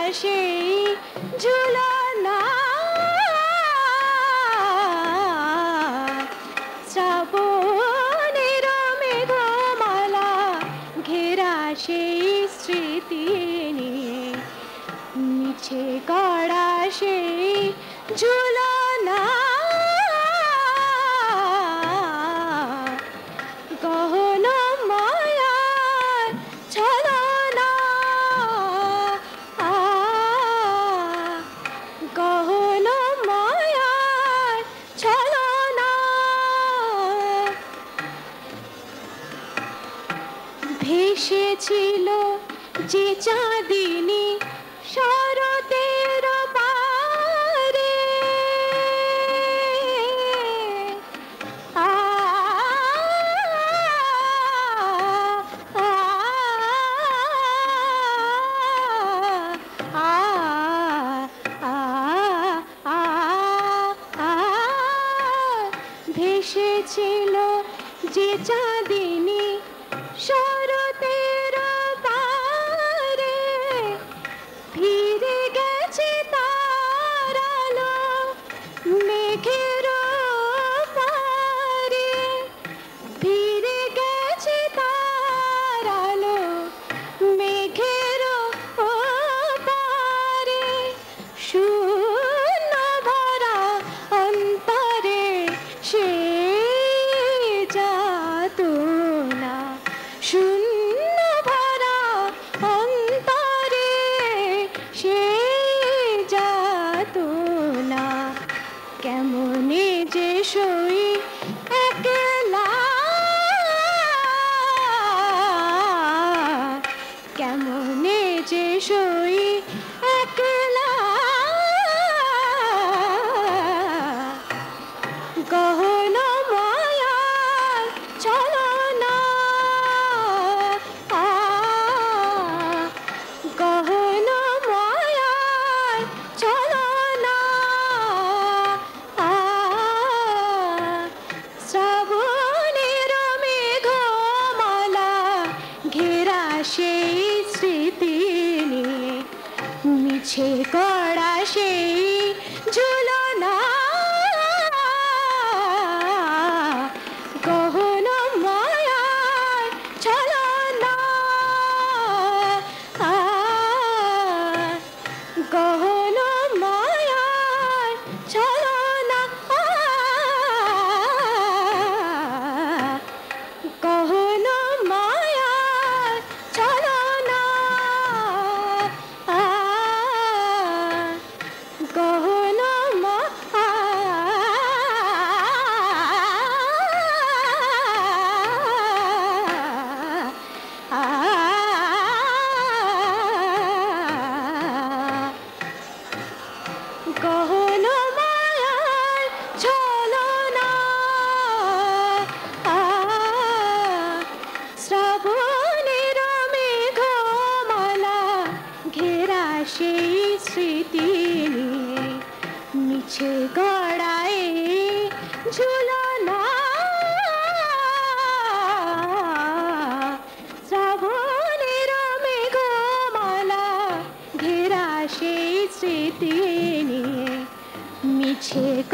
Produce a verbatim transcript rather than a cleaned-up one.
সেই ঝুলনা শ্রাবণের মেঘমালা ঘেরা সেই স্মৃতি নিয়ে মিছে গড়া সেই ঝুলনা গহন মায়ার ছলনা গহন মায়ার ছলনা ভেসেছিল যে চাঁদিনী শরতের পারে আ আ আ আ আ ভেসেছিল যে চাঁদিনী শরতের পারে ফিরে গেছে তার আলো মেঘের পারে ফিরে গেছে তার আলো মেঘের পারে শূন্য ভরা অন্তরে সে যাতনা শূন্য ভরা অন্তরে সে যাতনা কেমনে যে সই একলা কেমনে যে সই একলা গহন মায়ার ছলনা আ গহন মায়ার ছলনা আ শ্রাবণের মেঘমালা ঘেরা সেই স্মৃতি নিয়ে মিছে গড়া সেই ঝুলনা গহন মায়ার ছলনা আ গহন মায়ার ছলনা আ গহন মায়ার ছলনা আ গহন গহন মায়ার ছলনা আ শ্রাবণের মেঘমালা ঘেরা সেই স্মৃতি নিয়ে মিছে গড়ায় ঝুলনা শ্রাবণের মেঘমালা ঘেরা সেই স্মৃতি নিয়ে মিছে